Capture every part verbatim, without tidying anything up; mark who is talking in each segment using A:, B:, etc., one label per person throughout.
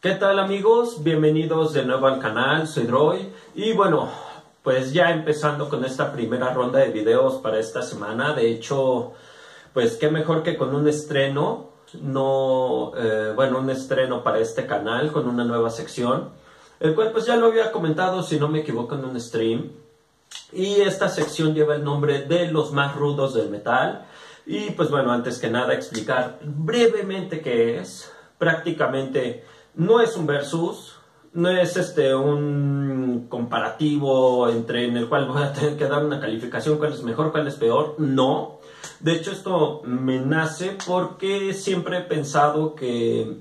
A: ¿Qué tal amigos? Bienvenidos de nuevo al canal, soy Roy y bueno, pues ya empezando con esta primera ronda de videos para esta semana. De hecho, pues qué mejor que con un estreno, no, eh, bueno, un estreno para este canal con una nueva sección, el cual pues ya lo había comentado, si no me equivoco, en un stream. Y esta sección lleva el nombre de los más rudos del metal. Y pues bueno, antes que nada explicar brevemente qué es. Prácticamente no es un versus, no es este un comparativo entre en el cual voy a tener que dar una calificación, cuál es mejor, cuál es peor, no. De hecho esto me nace porque siempre he pensado que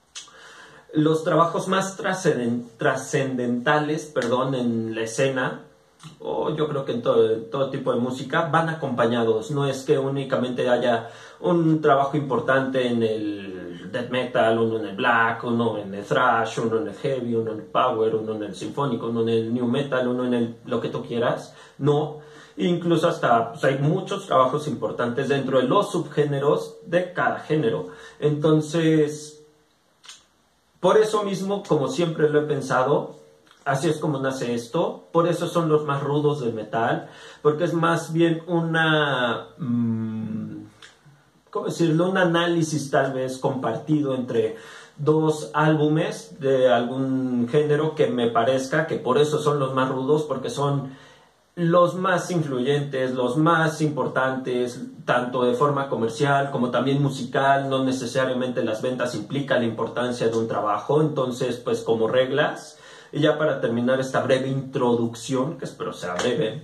A: los trabajos más trascendentales, perdón, en la escena, o yo creo que en todo, en todo tipo de música, van acompañados. No es que únicamente haya un trabajo importante en el death metal, uno en el black, uno en el thrash, uno en el heavy, uno en el power, uno en el sinfónico, uno en el new metal, uno en el lo que tú quieras. No, incluso hasta pues, hay muchos trabajos importantes dentro de los subgéneros de cada género. Entonces, por eso mismo, como siempre lo he pensado, así es como nace esto. Por eso son los más rudos del metal, porque es más bien una, mmm, ¿cómo decirlo? Un análisis tal vez compartido entre dos álbumes de algún género que me parezca que por eso son los más rudos, porque son los más influyentes, los más importantes, tanto de forma comercial como también musical. No necesariamente las ventas implican la importancia de un trabajo. Entonces, pues como reglas, y ya para terminar esta breve introducción, que espero sea breve,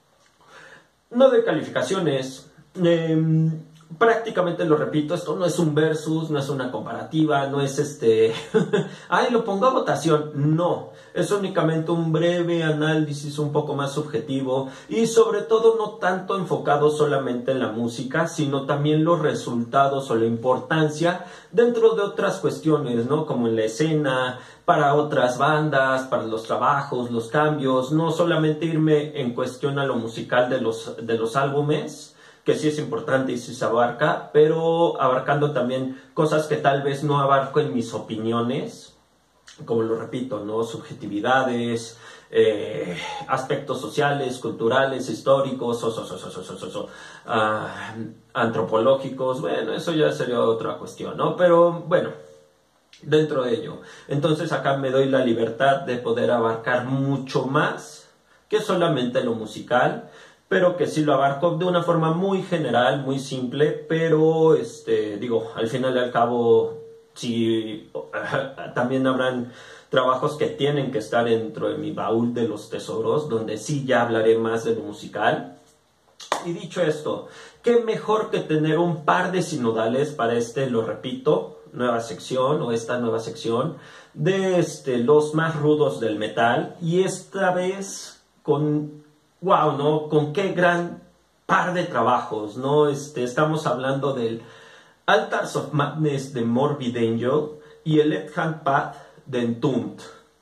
A: no de calificaciones, eh, prácticamente lo repito, esto no es un versus, no es una comparativa, no es este, ay, lo pongo a votación, no, es únicamente un breve análisis un poco más subjetivo y sobre todo no tanto enfocado solamente en la música, sino también los resultados o la importancia dentro de otras cuestiones, ¿no? Como en la escena, para otras bandas, para los trabajos, los cambios, no solamente irme en cuestión a lo musical de los, de los álbumes, que sí es importante y sí se abarca, pero abarcando también cosas que tal vez no abarco en mis opiniones, como lo repito, ¿no? Subjetividades, eh, aspectos sociales, culturales, históricos, so, so, so, so, so, so, so, uh, antropológicos. Bueno, eso ya sería otra cuestión, ¿no? Pero bueno, dentro de ello. Entonces acá me doy la libertad de poder abarcar mucho más que solamente lo musical, pero que sí lo abarco de una forma muy general, muy simple, pero este, digo, al final y al cabo, sí, también habrán trabajos que tienen que estar dentro de mi baúl de los tesoros, donde sí ya hablaré más de lo musical. Y dicho esto, qué mejor que tener un par de sinodales para este, lo repito, nueva sección o esta nueva sección de este, los más rudos del metal, y esta vez con wow, ¿no? Con qué gran par de trabajos, ¿no? Este, estamos hablando del Altars of Madness de Morbid Angel y el Left Hand Path de Entombed.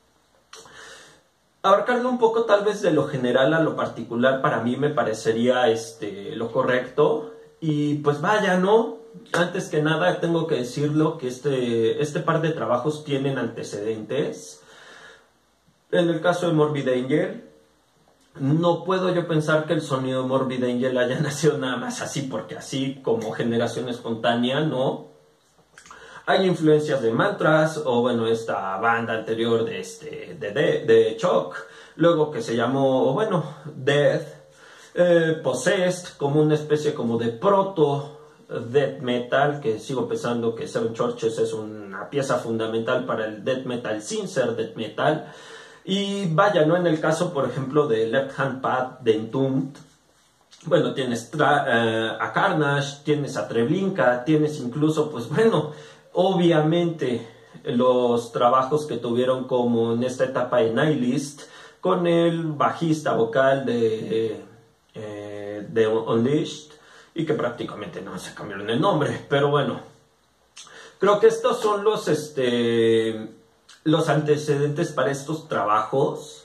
A: Abarcarlo un poco tal vez de lo general a lo particular para mí me parecería este, lo correcto. Y pues vaya, ¿no? Antes que nada tengo que decirlo que este, este par de trabajos tienen antecedentes. En el caso de Morbid Angel, no puedo yo pensar que el sonido de Morbid Angel haya nacido nada más así, porque así como generación espontánea, no. Hay influencias de Mantras, o bueno, esta banda anterior de, este, de, de, de Shock, luego que se llamó, bueno, Death, eh, Possessed, como una especie como de proto death metal, que sigo pensando que Seven Churches es una pieza fundamental para el death metal sin ser death metal. Y vaya, ¿no? En el caso, por ejemplo, de Left Hand Path de Entombed, bueno, tienes uh, a Carnage, tienes a Treblinka, tienes incluso, pues bueno, obviamente los trabajos que tuvieron como en esta etapa de Nihilist, con el bajista vocal de, eh, de Unleashed, y que prácticamente no se cambiaron el nombre, pero bueno, creo que estos son los, este... los antecedentes para estos trabajos,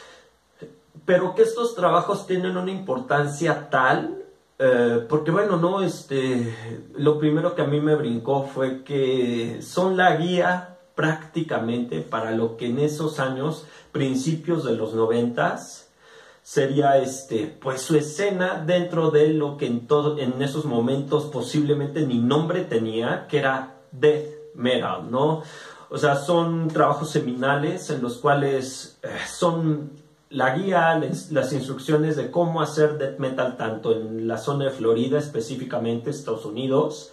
A: pero que estos trabajos tienen una importancia tal, eh, porque bueno, no, este, lo primero que a mí me brincó fue que son la guía prácticamente para lo que en esos años, principios de los noventas, sería este, pues su escena dentro de lo que en, todo, en esos momentos posiblemente ni nombre tenía, que era death metal, ¿no? O sea, son trabajos seminales en los cuales eh, son la guía, les, las instrucciones de cómo hacer death metal tanto en la zona de Florida, específicamente Estados Unidos.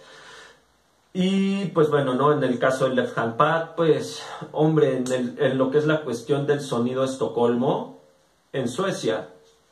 A: Y pues bueno, ¿no? En el caso del Left Hand Path, pues hombre, en, el, en lo que es la cuestión del sonido de Estocolmo, en Suecia,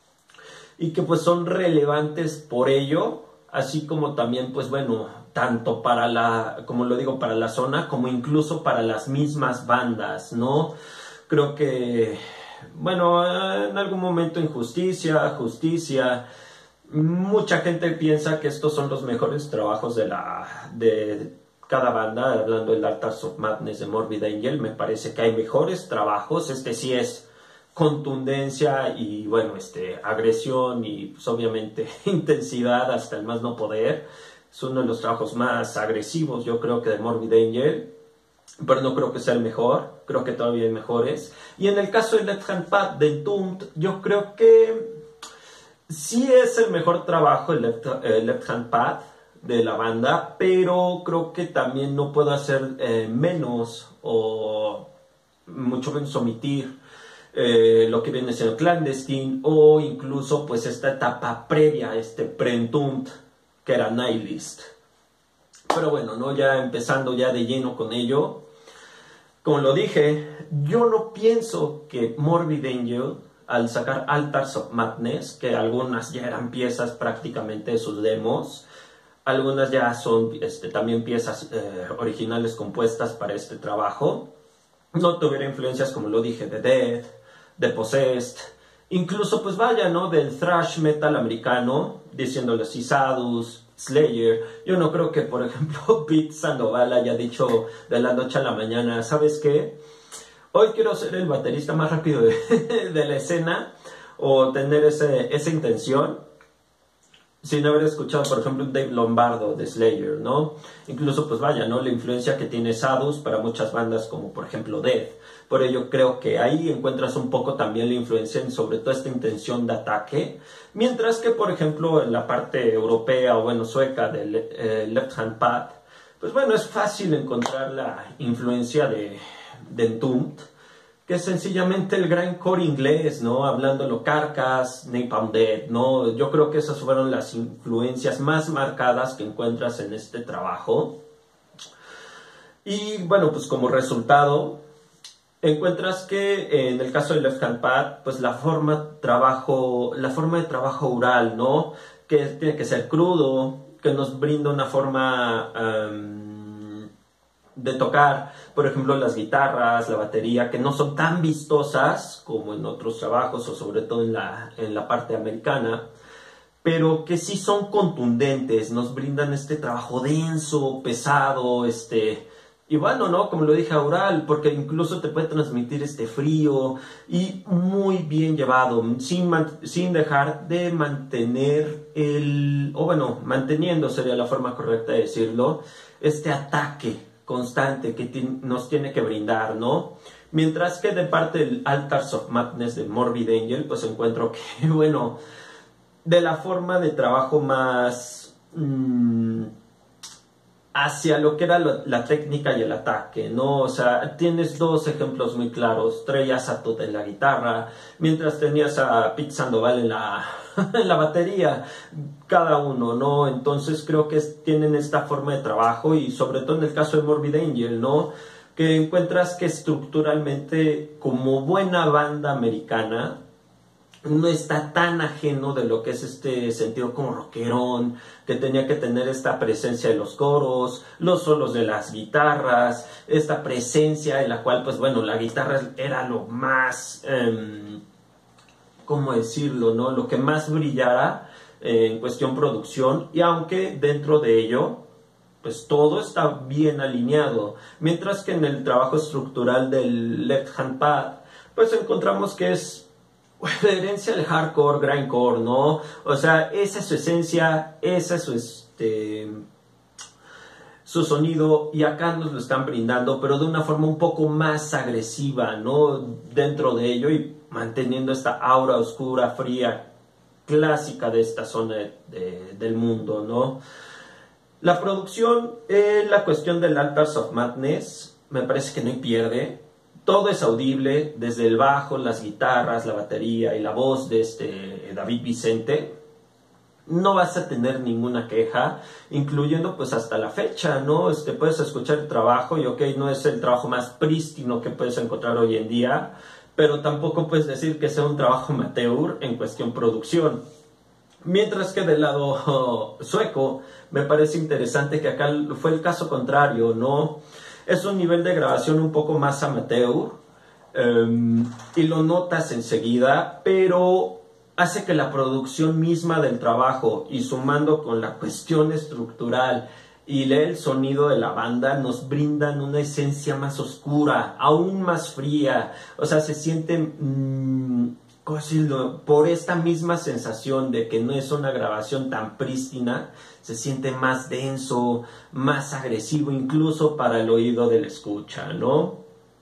A: y que pues son relevantes por ello, así como también pues bueno, tanto para la, como lo digo, para la zona, como incluso para las mismas bandas, ¿no? Creo que, bueno, en algún momento Injusticia, Justicia, mucha gente piensa que estos son los mejores trabajos de la de cada banda, hablando del Altars of Madness de Morbid Angel. Me parece que hay mejores trabajos. Este sí es contundencia y bueno, este agresión y pues obviamente intensidad hasta el más no poder. Es uno de los trabajos más agresivos, yo creo, que de Morbid Angel, pero no creo que sea el mejor. Creo que todavía hay mejores. Y en el caso del Left Hand Path de Entombed, yo creo que sí es el mejor trabajo, el Left, eh, Left Hand Path de la banda, pero creo que también no puedo hacer eh, menos o mucho menos omitir eh, lo que viene siendo Clandestine o incluso pues esta etapa previa a este pre-Entombed que era Nihilist. Pero bueno, ¿no? Ya empezando ya de lleno con ello, como lo dije, yo no pienso que Morbid Angel, al sacar Altars of Madness, que algunas ya eran piezas prácticamente de sus demos, algunas ya son este, también piezas eh, originales compuestas para este trabajo, no tuviera influencias, como lo dije, de Death, de Possessed, incluso pues vaya, ¿no? Del thrash metal americano, diciéndole así, Sadus, Slayer. Yo no creo que, por ejemplo, Pete Sandoval haya dicho de la noche a la mañana, ¿sabes qué? Hoy quiero ser el baterista más rápido de, de la escena, o tener ese, esa intención, sin haber escuchado, por ejemplo, un Dave Lombardo de Slayer, ¿no? Incluso, pues vaya, ¿no? La influencia que tiene Sadus para muchas bandas como, por ejemplo, Death. Por ello creo que ahí encuentras un poco también la influencia en sobre todo esta intención de ataque. Mientras que, por ejemplo, en la parte europea o, bueno, sueca del eh, Left Hand Path, pues bueno, es fácil encontrar la influencia de, de Entombed, que es sencillamente el grindcore inglés, ¿no? Hablándolo, Carcass, Napalm Death, ¿no? Yo creo que esas fueron las influencias más marcadas que encuentras en este trabajo. Y bueno, pues como resultado, encuentras que en el caso del Left Hand Path, pues la forma, trabajo, la forma de trabajo oral, ¿no? Que tiene que ser crudo, que nos brinda una forma Um, de tocar, por ejemplo, las guitarras, la batería, que no son tan vistosas como en otros trabajos o sobre todo en la, en la parte americana, pero que sí son contundentes, nos brindan este trabajo denso, pesado, este, y bueno, ¿no? Como lo dije, oral, porque incluso te puede transmitir este frío y muy bien llevado, sin, sin dejar de mantener el, o bueno, manteniendo sería la forma correcta de decirlo, este ataque constante que nos tiene que brindar, ¿no? Mientras que de parte del Altars of Madness de Morbid Angel, pues encuentro que, bueno, de la forma de trabajo más mmm, hacia lo que era lo, la técnica y el ataque, ¿no? O sea, tienes dos ejemplos muy claros. Trey Azatoth en la guitarra, mientras tenías a Pete Sandoval en la, en la batería, cada uno, ¿no? Entonces creo que es, tienen esta forma de trabajo y sobre todo en el caso de Morbid Angel, ¿no? Que encuentras que estructuralmente, como buena banda americana, no está tan ajeno de lo que es este sentido como rockerón, que tenía que tener esta presencia de los coros, los solos de las guitarras, esta presencia en la cual, pues bueno, la guitarra era lo más, eh, ¿cómo decirlo?, ¿no? Lo que más brillara eh, en cuestión producción, y aunque dentro de ello, pues todo está bien alineado, mientras que en el trabajo estructural del Left Hand Path, pues encontramos que es la herencia del hardcore, grindcore, ¿no? O sea, esa es su esencia, esa es su, este, su sonido, y acá nos lo están brindando, pero de una forma un poco más agresiva, ¿no? Dentro de ello y manteniendo esta aura oscura, fría, clásica de esta zona de, de, del mundo, ¿no? La producción, eh, la cuestión del Altars of Madness, me parece que no hay pierde. Todo es audible, desde el bajo, las guitarras, la batería y la voz de este David Vicente. No vas a tener ninguna queja, incluyendo pues hasta la fecha, ¿no? Este, puedes escuchar el trabajo y ok, no es el trabajo más prístino que puedes encontrar hoy en día, pero tampoco puedes decir que sea un trabajo amateur en cuestión producción. Mientras que del lado oh, sueco, me parece interesante que acá fue el caso contrario, ¿no? Es un nivel de grabación un poco más amateur, um, y lo notas enseguida, pero hace que la producción misma del trabajo, y sumando con la cuestión estructural y el sonido de la banda, nos brindan una esencia más oscura, aún más fría. O sea, se siente... Mmm, ¿cómo decirlo? Por esta misma sensación de que no es una grabación tan prístina, se siente más denso, más agresivo, incluso para el oído del escucha, ¿no?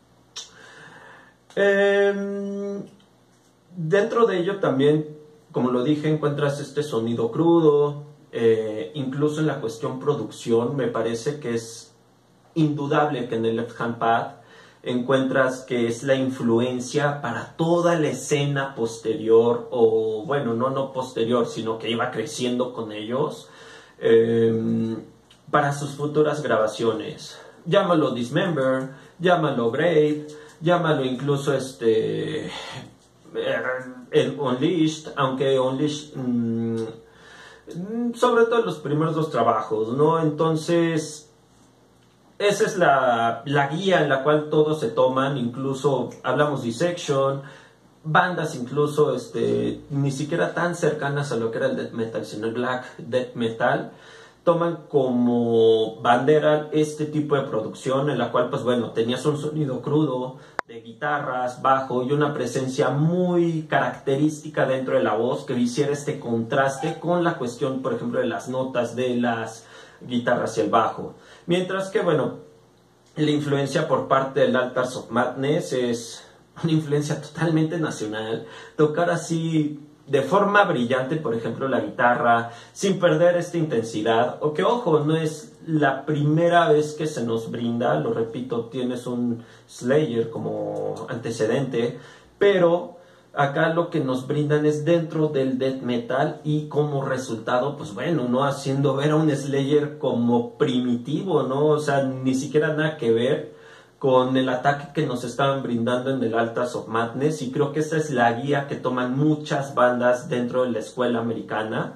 A: Eh, dentro de ello también, como lo dije, encuentras este sonido crudo, eh, incluso en la cuestión producción, me parece que es indudable que en el Left Hand Path encuentras que es la influencia para toda la escena posterior, o bueno, no, no posterior, sino que iba creciendo con ellos, eh, para sus futuras grabaciones. Llámalo Dismember, llámalo Grave, llámalo incluso este, el Unleashed, aunque Unleashed, mmm, sobre todo los primeros dos trabajos, ¿no? Entonces... esa es la, la guía en la cual todos se toman, incluso hablamos de Dissection, bandas incluso este, ni siquiera tan cercanas a lo que era el death metal, sino el black death metal, toman como bandera este tipo de producción en la cual, pues bueno, tenías un sonido crudo de guitarras, bajo y una presencia muy característica dentro de la voz que hiciera este contraste con la cuestión, por ejemplo, de las notas de las guitarras y el bajo. Mientras que, bueno, la influencia por parte del Altars of Madness es una influencia totalmente nacional. Tocar así de forma brillante, por ejemplo, la guitarra, sin perder esta intensidad. O que, ojo, no es la primera vez que se nos brinda, lo repito, tienes un Slayer como antecedente, pero... acá lo que nos brindan es dentro del death metal y como resultado, pues bueno, ¿no? Haciendo ver a un Slayer como primitivo, ¿no? O sea, ni siquiera nada que ver con el ataque que nos estaban brindando en el Altars of Madness, y creo que esa es la guía que toman muchas bandas dentro de la escuela americana.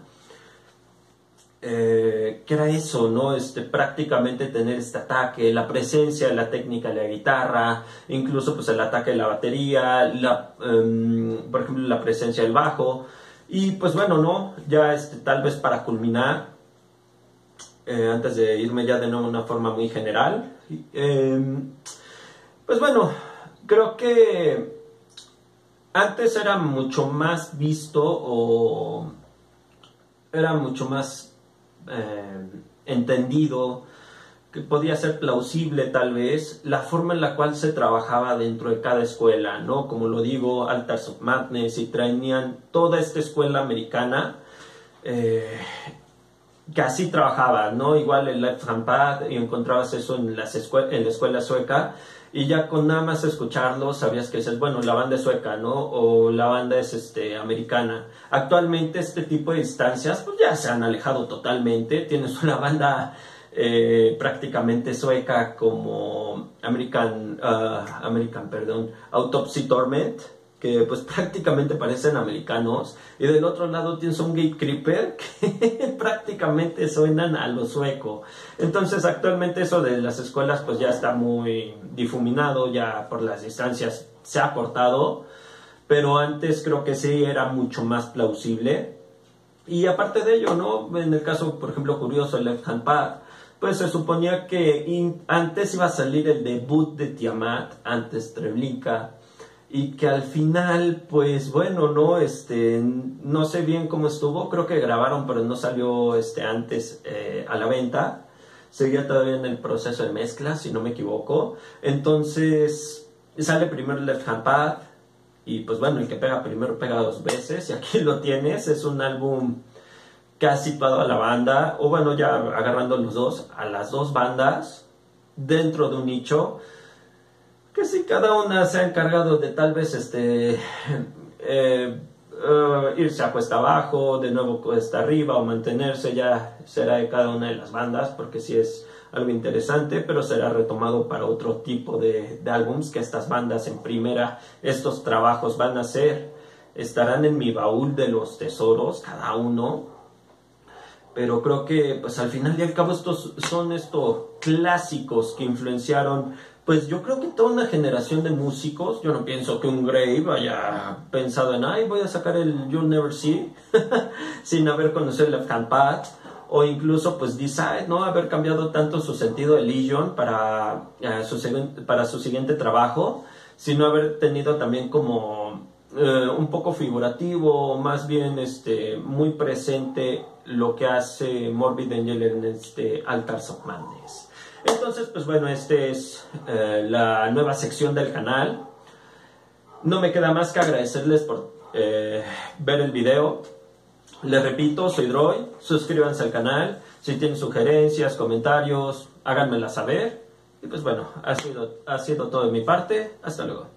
A: Eh, que era eso, ¿no? Este, prácticamente tener este ataque, la presencia de la técnica de la guitarra, incluso pues el ataque de la batería, la, um, por ejemplo la presencia del bajo, y pues bueno, ¿no? Ya este, tal vez para culminar, eh, antes de irme ya de nuevo de una forma muy general, eh, pues bueno, creo que antes era mucho más visto o era mucho más Eh, entendido, que podía ser plausible tal vez, la forma en la cual se trabajaba dentro de cada escuela, ¿no? Como lo digo, Altars of Madness, y traían toda esta escuela americana, eh, que así trabajaba, ¿no? Igual el Left Hand Path, y encontrabas eso en, las escue en la escuela sueca, y ya con nada más escucharlo sabías que es, bueno, la banda es sueca, ¿no? O la banda es este, americana. Actualmente este tipo de distancias pues ya se han alejado totalmente. Tienes una banda eh, prácticamente sueca como American, uh, American, perdón, Autopsy Torment, que pues prácticamente parecen americanos, y del otro lado tienes un Gatecreeper que prácticamente suenan a lo sueco. Entonces actualmente eso de las escuelas pues ya está muy difuminado, ya por las distancias se ha cortado, pero antes creo que sí era mucho más plausible. Y aparte de ello, ¿no? En el caso, por ejemplo, curioso, el Left Hand Path, pues se suponía que antes iba a salir el debut de Tiamat, antes Treblinka, y que al final, pues bueno, no, este, no sé bien cómo estuvo, creo que grabaron, pero no salió este, antes eh, a la venta, seguía todavía en el proceso de mezcla, si no me equivoco. Entonces sale primero Left Hand Path y pues bueno, el que pega primero pega dos veces y aquí lo tienes. Es un álbum que ha situado a la banda, o bueno, ya agarrando los dos, a las dos bandas dentro de un nicho que sí, cada una se ha encargado de tal vez este eh, uh, irse a cuesta abajo, de nuevo cuesta arriba o mantenerse. Ya será de cada una de las bandas, porque sí es algo interesante, pero será retomado para otro tipo de, de álbums que estas bandas en primera, estos trabajos van a ser, estarán en mi baúl de los tesoros, cada uno. Pero creo que pues al final y al cabo estos son estos clásicos que influenciaron, pues yo creo que toda una generación de músicos. Yo no pienso que un Grave haya pensado en, ay, voy a sacar el You'll Never See sin haber conocido el Left Hand Path, o incluso pues Decide, ¿no? Haber cambiado tanto su sentido de Legion para, uh, su, para su siguiente trabajo, sino haber tenido también como uh, un poco figurativo, más bien este, muy presente lo que hace Morbid Angel en este Altars of Madness. Entonces, pues bueno, esta es eh, la nueva sección del canal. No me queda más que agradecerles por eh, ver el video. Les repito, soy Droid. Suscríbanse al canal. Si tienen sugerencias, comentarios, háganmela saber. Y pues bueno, ha sido, ha sido todo de mi parte. Hasta luego.